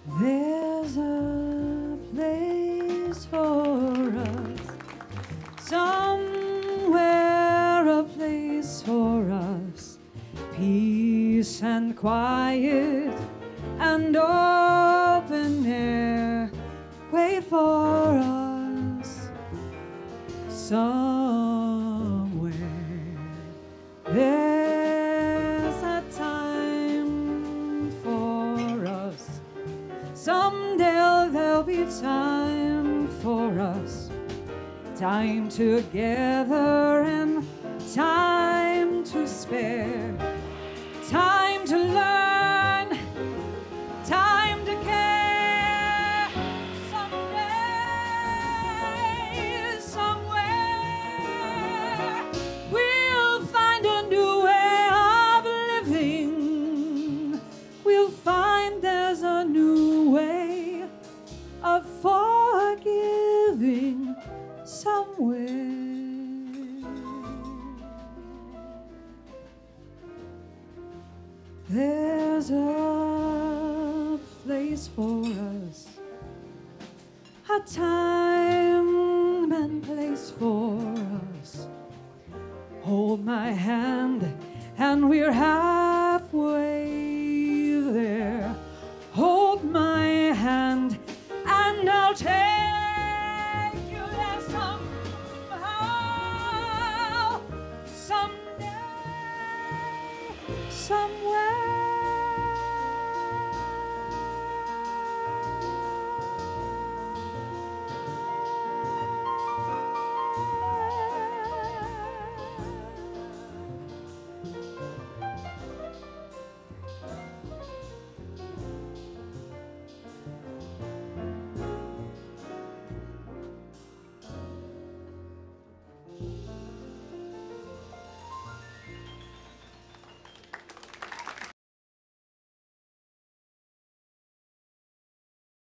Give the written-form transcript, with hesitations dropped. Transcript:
There's a place for us, somewhere a place for us, peace and quiet and open air. Wait for us somewhere. There's a time for us. Someday there'll be time for us. Time together and time to spare. Time to learn, time to care. Someday, somewhere, we'll find a new way of living. We'll find there's a new way of forgiving somewhere. There's a place for us, a time and place for us. Hold my hand and we're halfway there. Hold my hand and I'll take you there somehow, someday, somewhere.